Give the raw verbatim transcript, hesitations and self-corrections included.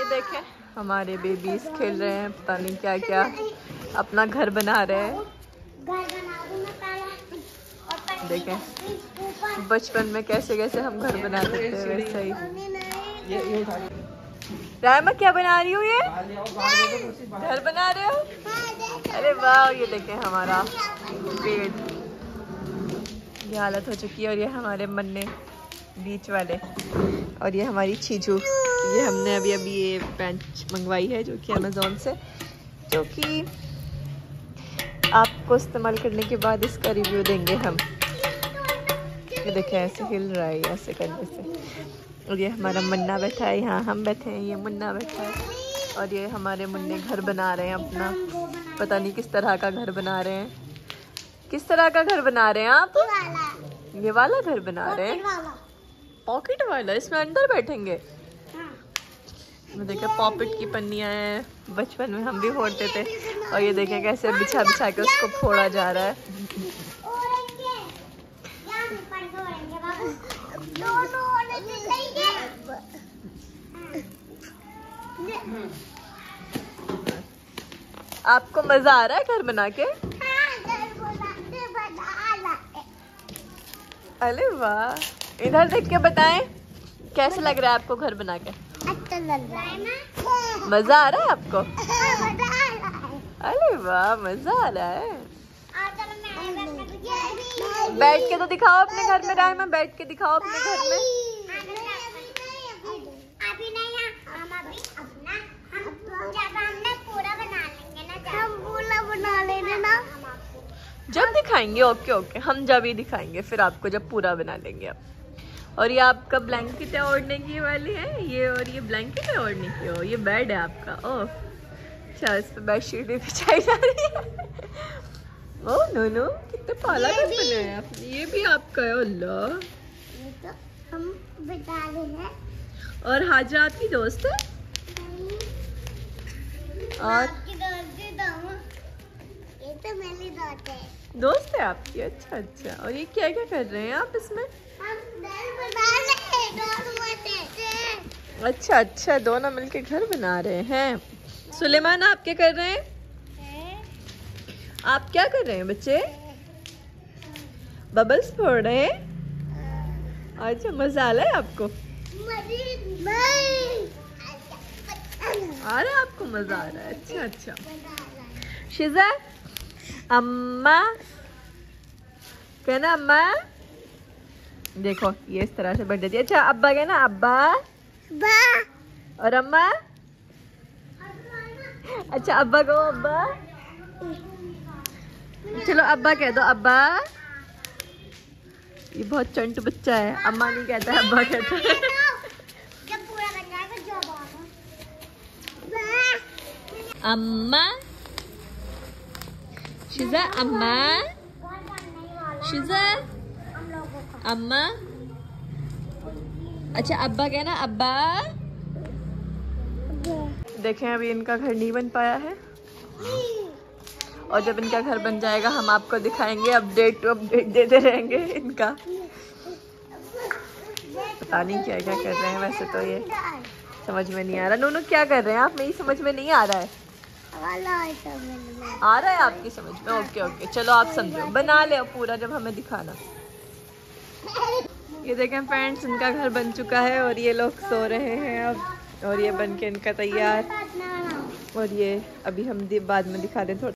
देखें हमारे बेबीज खेल रहे हैं, पता नहीं क्या क्या अपना घर बना रहे हैं। देखें बचपन में कैसे कैसे हम घर बनाते थे वैसे ही। रायमा क्या बना रही हो? ये घर बना रहे हो? अरे वाह। ये देखें हमारा पेड़, ये हालत हो चुकी है। और ये हमारे मन्ने बीच वाले, और ये हमारी चीजू। ये हमने अभी अभी ये पैंट मंगवाई है जो कि अमेज़ॉन से, जो कि आपको इस्तेमाल करने के बाद इसका रिव्यू देंगे हम। ये देखें ऐसे हिल रहा है ऐसे करने से। और ये हमारा मुन्ना बैठा है यहाँ, हम बैठे हैं, ये मुन्ना बैठा है। और ये हमारे मुन्ने घर बना रहे हैं अपना, पता नहीं किस तरह का घर बना रहे हैं। किस तरह का घर बना रहे हैं आप? ये वाला घर बना रहे हैं, पॉकेट वाला। इसमें अंदर बैठेंगे। देखिए पॉकेट की पन्नियां हैं, बचपन में हम भी फोड़ते थे। और ये देखें कैसे बिछा बिछा के उसको फोड़ा जा रहा है। आपको मजा आ रहा है घर बना के? अरे वाह। इधर देख के बताएं कैसे लग रहा है आपको घर बना के? अच्छा लग रहा है। मजा आ रहा है आपको? अरे वाह मजा आ रहा है। बैठ के तो दिखाओ अपने घर में रायमा, बैठ के दिखाओ अपने घर में। जब दिखाएंगे, ओके ओके, हम जब ही दिखाएंगे फिर आपको, जब पूरा बना लेंगे आप। और ये आपका ब्लैंकेट है ओढ़ने की वाली है ये, और ये ब्लैंकेट है ओढ़ने की। ओ ये बेड है आपका। ओह अच्छा, इस पे बेडशीट भी बिछाई जा रही है। ओ नो नो, कितने पाला घर बनाया आपने। ये भी आपका है। अल्लाह, ये तो हम बिता रहे हैं। और हाजरा आपकी दोस्त है? और ये तो मेरी दोस्त है। दोस्त है आपकी? अच्छा अच्छा। और ये क्या क्या कर रहे हैं आप इसमें? हम घर बना रहे हैं। अच्छा अच्छा, दोनों मिलके घर बना रहे हैं। सुलेमान आप क्या कर रहे हैं? आप क्या कर रहे हैं बच्चे? बबल्स फोड़ रहे हैं? अच्छा, मजा आ रहा है आपको? आ रहा है आपको? मजा आ रहा है। अच्छा अच्छा। शिजा अम्मा कहना, अम्मा। देखो ये इस तरह से बैठ जाती है। अच्छा अब्बा कहना, अब्बा। बा। और अम्मा? अच्छा अब्बा को अब्बा। चलो अब्बा कह दो, अब्बा। ये बहुत चंट बच्चा है, अम्मा नहीं कहता है, अब्बा कहता है। अम्मा शिजा, अम्मा शिजा, अम्मा। अच्छा अब्बा कहना, अब्बा। देखें अभी इनका घर नहीं बन पाया है, और जब इनका घर बन जाएगा हम आपको दिखाएंगे। अपडेट टू अपडेट देते रहेंगे इनका। पता नहीं क्या क्या कर रहे हैं, वैसे तो ये समझ में नहीं आ रहा। नूनू क्या कर रहे हैं आप? मेरी समझ में नहीं आ रहा है। आ रहा है आपकी समझ में? ओके ओके, चलो आप समझो, बना ले पूरा जब हमें दिखाना। ये देखें फ्रेंड्स, इनका घर बन चुका है और ये लोग सो रहे हैं अब, और ये बन के इनका तैयार। और ये अभी हम बाद में दिखा दें थोड़ा।